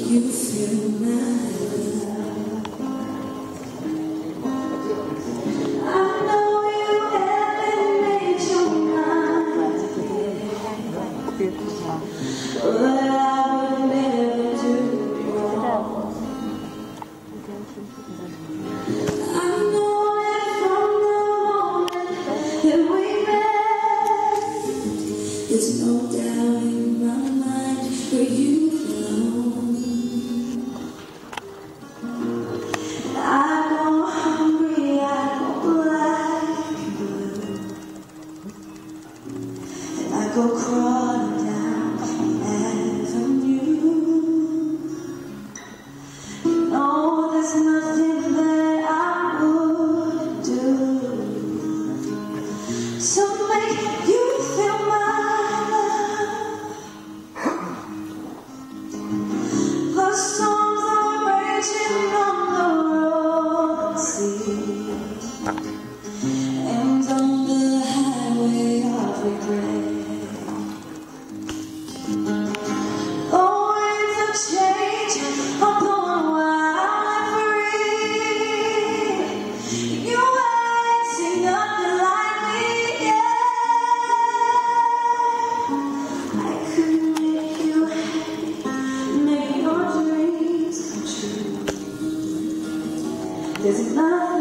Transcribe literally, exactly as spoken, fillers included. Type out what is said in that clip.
you feel my love. I know you haven't made your mind yet, but I would never do wrong. I know that from the moment that we met, there's no doubt in my mind where you belong. I go hungry, I go like blood, and I go crawling down the avenue. You know there's nothing that I would do to make you feel my love. The songs are raging on the road sea, and on the highway of regret. The winds of change are blowing wild and free. You ain't seen nothing like me yet. I could make you happy, make your dreams come true. There's nothing